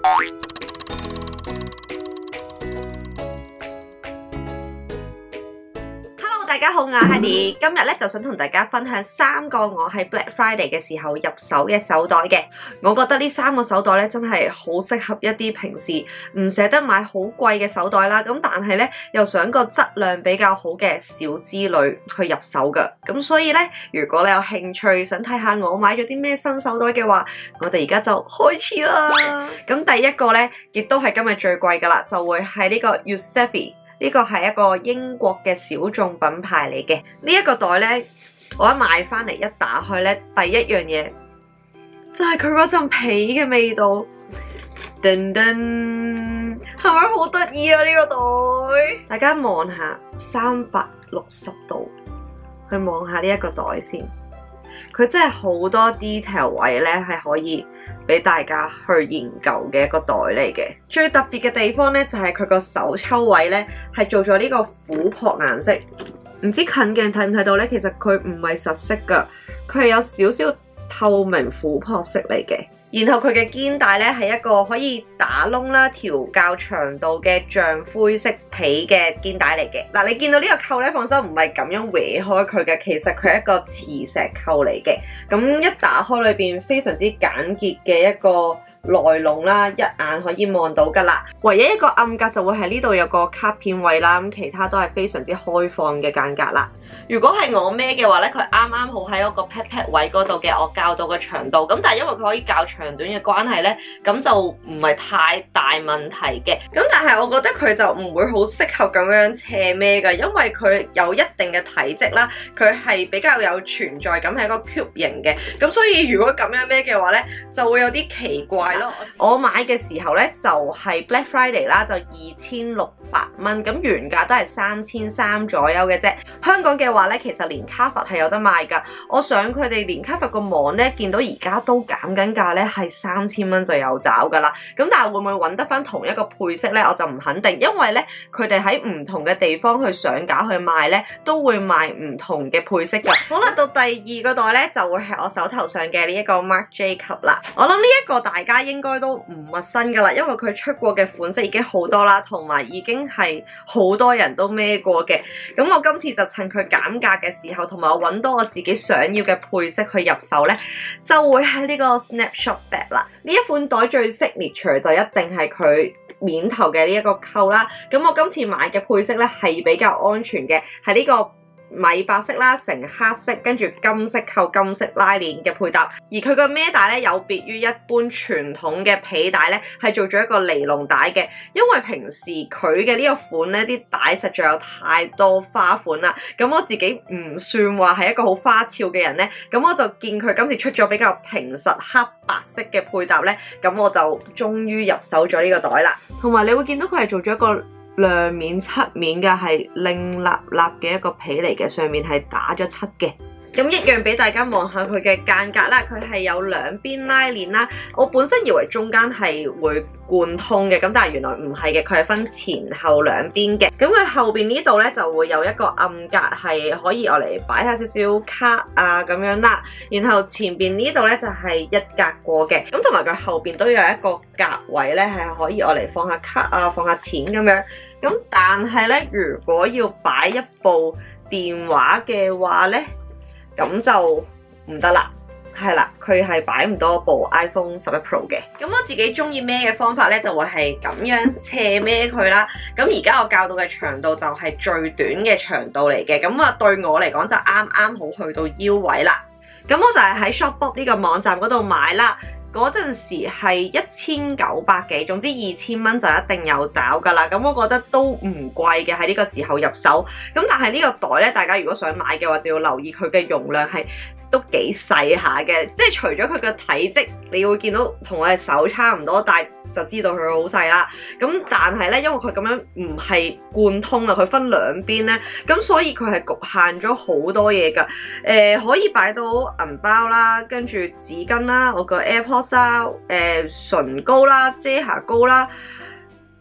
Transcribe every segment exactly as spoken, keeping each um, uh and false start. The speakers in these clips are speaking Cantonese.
大家好，我係 Hedy，今日咧就想同大家分享三個我喺 Black Friday 嘅時候入手嘅手袋嘅。我覺得呢三個手袋咧真係好適合一啲平時唔捨得買好貴嘅手袋啦，咁但係咧又想個質量比較好嘅小資女去入手噶。咁所以咧，如果你有興趣想睇下我買咗啲咩新手袋嘅話，我哋而家就開始啦。咁第一個咧，亦都係今日最貴噶啦，就會係呢個 Yousefy。呢個係一個英國嘅小眾品牌嚟嘅，呢一個袋呢，我一買翻嚟一打開呢，第一樣嘢就係佢嗰陣皮嘅味道，噔噔，係咪好得意啊？呢個袋，大家望下三百六十度，去望下呢一個袋先，佢真係好多 detail 位呢，係可以俾大家去研究嘅一個袋嚟嘅。最特別嘅地方咧，就係佢個手抽位咧，係做咗呢個琥珀顏色。唔知近鏡睇唔睇到咧？其實佢唔係實色噶，佢係有少少透明琥珀色嚟嘅。然後佢嘅肩帶咧係一個可以打窿啦、調校長度嘅象灰色皮嘅肩帶嚟嘅。嗱，你見到呢個扣咧，放心唔係咁樣搲開佢嘅，其實佢係一個磁石扣嚟嘅。咁一打開裏邊非常之簡潔嘅一個內籠啦，一眼可以望到噶啦。唯一一個暗格就會喺呢度有個卡片位啦，咁其他都係非常之開放嘅間隔啦。如果係我孭嘅話咧，佢啱啱好喺嗰個 pat pat 位嗰度嘅，我校到嘅長度。咁但係因為佢可以校長短嘅關係咧，咁就唔係太大問題嘅。咁但係我覺得佢就唔會好適合咁樣斜孭㗎，因為佢有一定嘅體積啦，佢係比較有存在感，係一個 cube 型嘅。咁所以如果咁樣孭嘅話咧，就會有啲奇怪咯。我買嘅時候咧就係 Black Friday 啦，就二千六百蚊，咁原價都係三千三左右嘅啫。香港嘅話咧，其實連卡佛係有得賣噶。我上佢哋連卡佛個網咧，見到而家都減緊價咧，係三千蚊就有找噶啦。咁但係會唔會揾得翻同一個配色咧？我就唔肯定，因為咧佢哋喺唔同嘅地方去上架去賣咧，都會賣唔同嘅配色噶。好啦，到第二個袋咧，就會係我手頭上嘅呢一個 Marc Jacobs 啦。我諗呢一個大家應該都唔陌生噶啦，因為佢出過嘅款式已經好多啦，同埋已經係好多人都孭過嘅。咁我今次就趁佢減價嘅時候，同埋我揾到我自己想要嘅配色去入手呢，就會係呢個 Snapshot Bag 啦。呢一款袋最 signature 就一定係佢面頭嘅呢一個扣啦。咁我今次買嘅配色呢，係比較安全嘅，係呢個米白色啦，成黑色，跟住金色扣金色拉鏈嘅配搭。而佢個孭帶咧，有別於一般傳統嘅皮帶咧，係做咗一個尼龍帶嘅。因為平時佢嘅呢個款咧，啲帶實在有太多花款啦。咁我自己唔算話係一個好花俏嘅人咧，咁我就見佢今次出咗比較平實黑白色嘅配搭咧，咁我就終於入手咗呢個袋啦。同埋你會見到佢係做咗一個亮面漆面嘅，係令立立嘅一個皮嚟嘅，上面係打咗漆嘅。咁一樣俾大家望下佢嘅間隔啦，佢係有兩邊拉鏈啦。我本身以為中間係會貫通嘅，咁但係原來唔係嘅，佢係分前後兩邊嘅。咁佢後邊呢度咧就會有一個暗格，係可以攞嚟擺下少少卡啊咁樣啦。然後前邊呢度咧就係一格過嘅，咁同埋佢後邊都有一個格位咧，係可以攞嚟放下卡啊，放下錢咁樣。咁但係咧，如果要擺一部電話嘅話咧，咁就唔得啦，係啦，佢係擺唔多部 iPhone 十一 Pro 嘅。咁我自己中意孭嘅方法咧，就會係咁樣斜孭佢啦。咁而家我校到嘅長度就係最短嘅長度嚟嘅，咁啊對我嚟講就啱啱好去到腰位啦。咁我就係喺 Shopbop 呢個網站嗰度買啦。嗰陣時係一千九百幾，總之二千蚊就一定有找噶啦。咁我覺得都唔貴嘅，喺呢個時候入手。咁但係呢個袋咧，大家如果想買嘅話，就要留意佢嘅容量係都幾細下嘅。即係除咗佢嘅體積，你會見到同我嘅手差唔多，但係就知道佢好細啦。咁但係咧，因為佢咁樣唔係貫通啊，佢分兩邊咧，咁所以佢係局限咗好多嘢㗎。誒、呃，可以擺到銀包啦，跟住紙巾啦，我個 AirPods 啦，誒、呃、唇膏啦，遮瑕膏啦。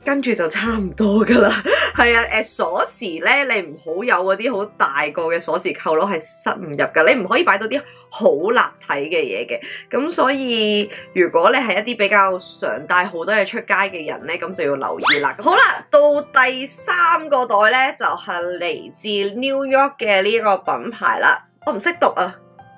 跟住就差唔多噶啦。係啊，誒鎖匙咧，你唔好有嗰啲好大個嘅鎖匙扣咯，係塞唔入噶。你唔可以擺到啲好立體嘅嘢嘅。咁所以如果你係一啲比較常帶好多嘢出街嘅人咧，咁就要留意啦。好啦，到第三個袋咧，就係嚟自 New York 嘅呢個品牌啦。我唔識讀啊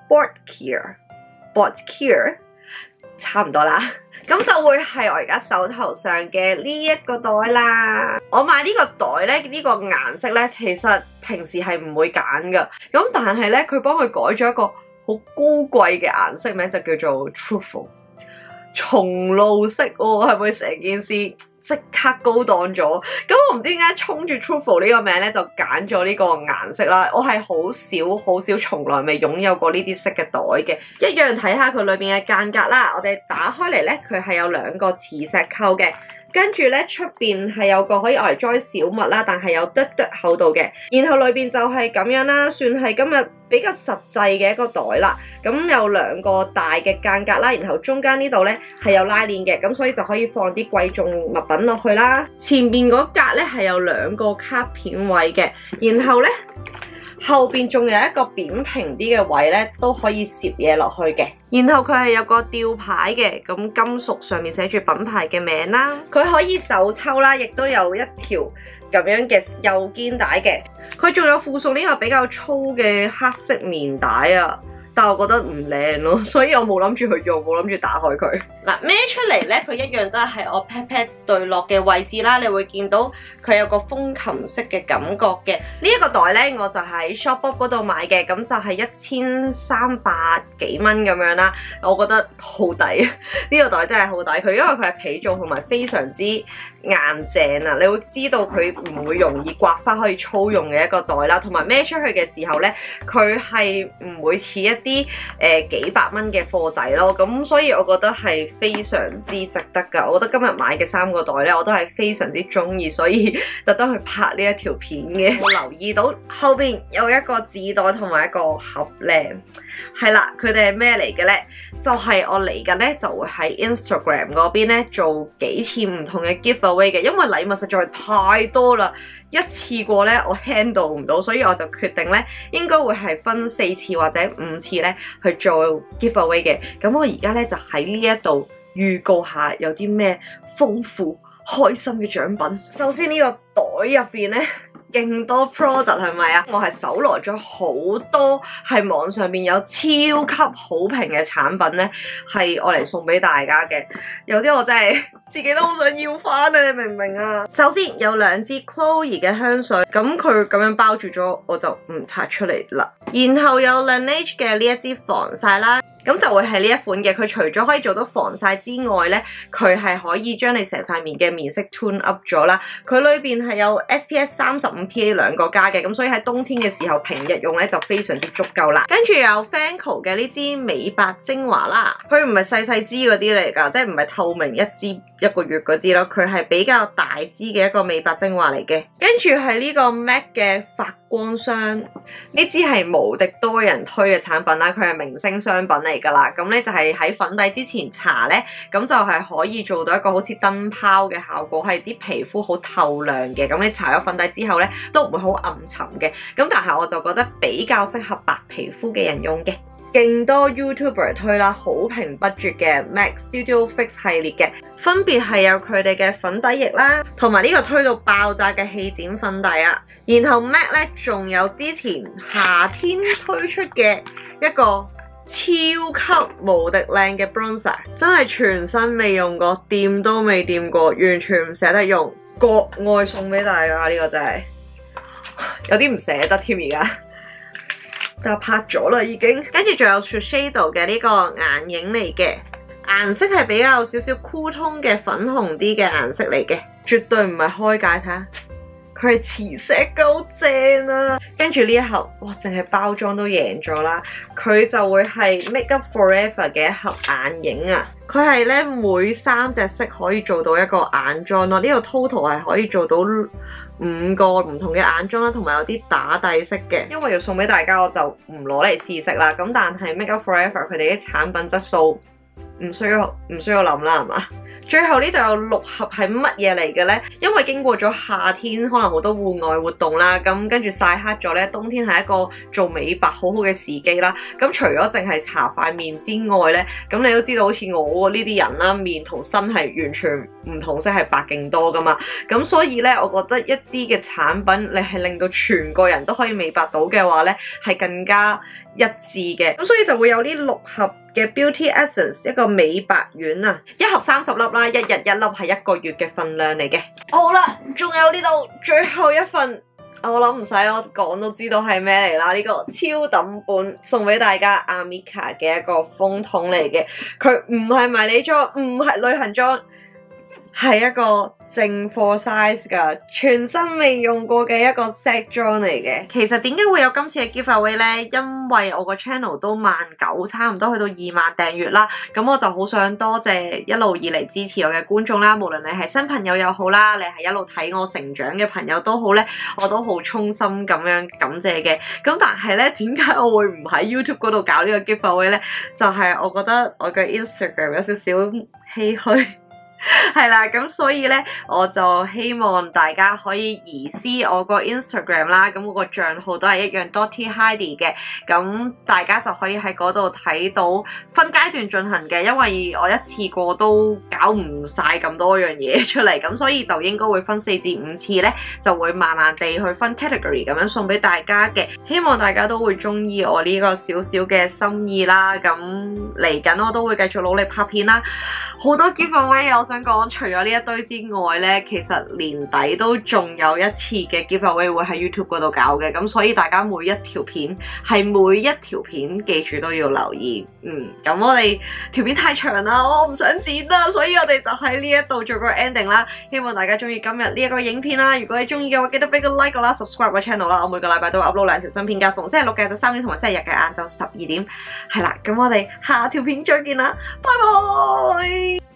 ，Boardcare，Boardcare， 差唔多啦。咁就會係我而家手頭上嘅呢一個袋啦。我買呢個袋咧，呢個顏色咧，其實平時係唔會揀噶。咁但係咧，佢幫佢改咗一個好高貴嘅顏色名，就叫做 Truffle 松露色喎，係咪成件事即刻高檔咗？咁我唔知點解衝住 Truffle 呢個名咧，就揀咗呢個顏色啦。我係好少好少，從來未擁有過呢啲色嘅袋嘅。一樣睇下佢裏邊嘅間隔啦。我哋打開嚟咧，佢係有兩個磁石扣嘅。跟住咧，出邊係有個可以攞嚟裝小物啦，但係有嘟嘟厚度嘅。然後裏邊就係咁樣啦，算係今日比較實際嘅一個袋啦。咁有兩個大嘅間隔啦，然後中間呢度咧係有拉鏈嘅，咁所以就可以放啲貴重物品落去啦。前面嗰格咧係有兩個卡片位嘅，然後咧後邊仲有一個扁平啲嘅位咧，都可以攝嘢落去嘅。然後佢係有個吊牌嘅，咁金屬上面寫住品牌嘅名啦。佢可以手抽啦，亦都有一條咁樣嘅右肩帶嘅。佢仲有附送呢個比較粗嘅黑色棉帶啊，但係我覺得唔靚咯，所以我冇諗住去用，冇諗住打開佢。嗱，孭出嚟咧，佢一樣都係喺我 pat pat 對落嘅位置啦。你會見到佢有個風琴式嘅感覺嘅。呢一個袋咧，我就喺 Shopbop 嗰度買嘅，咁就係一千三百幾蚊咁樣啦。我覺得好抵，呢個袋真係好抵。佢因為佢係皮做，同埋非常之硬淨啊！你會知道佢唔會容易刮花，可以粗用嘅一個袋啦。同埋孭出去嘅時候咧，佢係唔會似一啲誒、呃、幾百蚊嘅貨仔咯。咁所以我覺得係非常之值得㗎。我覺得今日買嘅三個袋咧，我都係非常之中意，所以特登去拍呢一條片嘅。我留意到後邊有一個紙袋同埋一個盒咧，係啦，佢哋係咩嚟嘅咧？就係、是、我嚟緊咧就會喺 Instagram 嗰邊咧做幾次唔同嘅 giveaway 嘅，因為禮物實在太多啦，一次過咧我 handle 唔到，所以我就決定咧應該會係分四次或者五次咧去做 giveaway 嘅。咁我而家咧就喺呢一度預告下有啲咩豐富開心嘅獎品。首先呢個袋入邊咧，勁多 product 係咪啊？我係搜羅咗好多係網上面有超級好評嘅產品咧，係我嚟送俾大家嘅。有啲我真係自己都好想要翻啊！你明唔明啊？首先有兩支 Chloe 嘅香水，咁佢咁樣包住咗，我就唔拆出嚟啦。然後有 Laneige 嘅呢一支防曬啦。咁就會係呢一款嘅，佢除咗可以做到防曬之外咧，佢係可以將你成塊面嘅面色 tune up 咗啦。佢裏邊係有 S P F 三十五 P A 兩個加嘅，咁所以喺冬天嘅時候平日用咧就非常之足夠啦。跟住有 Fancl 嘅呢支美白精華啦，佢唔係細細支嗰啲嚟㗎，即係唔係透明一支一個月嗰支咯，佢係比較大支嘅一個美白精華嚟嘅。跟住係呢個 M A C 嘅發光霜，呢支係無敵多人推嘅產品啦，佢係明星商品嚟㗎啦。咁咧就係喺粉底之前搽咧，咁就係可以做到一個好似燈泡嘅效果，係啲皮膚好透亮嘅。咁你搽咗粉底之後咧，都唔會好暗沉嘅。咁但係我就覺得比較適合白皮膚嘅人用嘅。勁多 YouTuber 推啦，好評不絕嘅 M A C Studio Fix 系列嘅，分別係有佢哋嘅粉底液啦，同埋呢個推到爆炸嘅氣墊粉底啊。然後 M A C 咧仲有之前夏天推出嘅一個超級無敵靚嘅 bronzer， 真係全身未用過，掂都未掂過，完全唔捨得用，國外送俾大家，呢個真係有啲唔捨得添而家。但拍咗啦已經，跟住仲有 Shiseido 嘅呢個眼影嚟嘅，顏色係比較少少酷通嘅粉紅啲嘅顏色嚟嘅，絕對唔係開解，睇下佢係磁石夠正啊！跟住呢一盒，哇，淨係包裝都贏咗啦，佢就會係 Make Up Forever 嘅一盒眼影啊！佢係咧每三隻色可以做到一個眼妝咯，呢個 total 係可以做到五個唔同嘅眼妝啦，同埋有啲打底色嘅。因為要送俾大家，我就唔攞嚟試食啦。咁但係 Make Up Forever 佢哋啲產品質素唔需要唔需要諗啦，係嘛？ 最後呢度有六盒係乜嘢嚟嘅呢？因為經過咗夏天，可能好多戶外活動啦，咁跟住曬黑咗呢，冬天係一個做美白好好嘅時機啦。咁除咗淨係搽塊面之外呢，咁你都知道好似我呢啲人啦，面同身係完全唔同色，係白勁多噶嘛。咁所以呢，我覺得一啲嘅產品你係令到全個人都可以美白到嘅話呢，係更加一致嘅。咁所以就會有呢六盒嘅 Beauty Essence 一個美白丸啊，一盒三十粒啦，一日一粒係一個月嘅份量嚟嘅。好啦，仲有呢度最後一份，我諗唔使我講都知道係咩嚟啦。呢、這個超等本送俾大家 Amika 嘅一個風筒嚟嘅，佢唔係迷你裝，唔係旅行裝，係一個正貨 size 噶，全新未用過嘅一個 set 裝嚟嘅。其實點解會有今次嘅 giveaway 咧？因為我個 channel 都萬九，差唔多去到二萬訂閱啦。咁我就好想多謝一路以嚟支持我嘅觀眾啦，無論你係新朋友又好啦，你係一路睇我成長嘅朋友都好咧，我都好衷心咁樣感謝嘅。咁但係咧，點解我會唔喺 YouTube 嗰度搞呢個 giveaway 咧？就係、是、我覺得我嘅 Instagram 有少少唏噓。係啦，咁所以咧，我就希望大家可以移師我個 Instagram 啦，咁我個賬號都係一樣 Dotty Heidi 嘅，咁大家就可以喺嗰度睇到分階段進行嘅，因為我一次過都搞唔晒咁多樣嘢出嚟，咁所以就應該會分四至五次咧，就會慢慢地去分 category 咁樣送俾大家嘅，希望大家都會中意我呢個少少嘅心意啦，咁嚟緊我都會繼續努力拍片啦，好多 giveaway 我想講，除咗呢一堆之外呢，其實年底都仲有一次嘅 giveaway 會喺 YouTube 嗰度搞嘅，咁所以大家每一條片係每一條片記住都要留意。嗯，咁我哋條片太長啦，我唔想剪啦，所以我哋就喺呢一度做個 ending 啦。希望大家中意今日呢一個影片啦，如果你中意嘅話，記得俾個 like 啦 ，subscribe 個 channel 啦。我每個禮拜都會 upload 兩條新片㗎，逢星期六嘅就三點，同埋星期日嘅晏晝十二點。係啦，咁我哋下條片再見啦，拜拜。